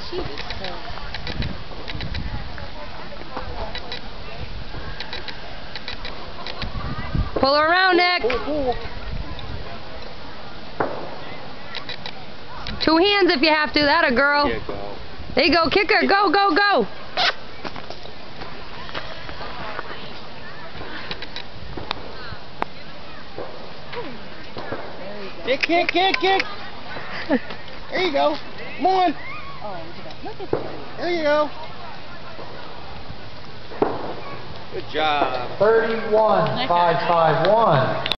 Pull her around, Nick. Pull. Two hands if you have to. That a girl. There you go. There you go. Kick her. Go, go, go. Kick. There you go. Come on. There you go. Good job. 31-551.